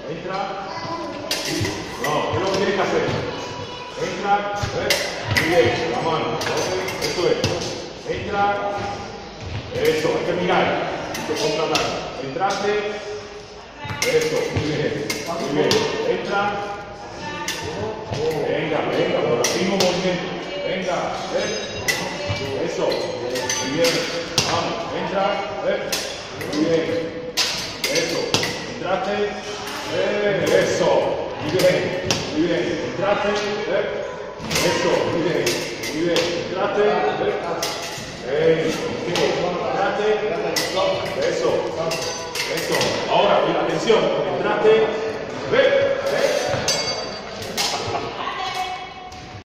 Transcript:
Entra. No, ¿qué es lo que tienes que hacer? Entra. Muy bien, la mano. Eso es. Entra. Eso, hay que mirar. Hay que contratar. Entraste. Eso, muy bien. Muy bien. Entra. Venga, venga, por el mismo movimiento. Venga, eso. Muy bien. Vamos, entra. Muy bien. Eso. Entraste. Eso. Muy bien. Muy bien. Entraste. Eso. Muy bien. Muy bien. Entraste. Entraste. Eso. Eso. Ahora, atención. Entraste.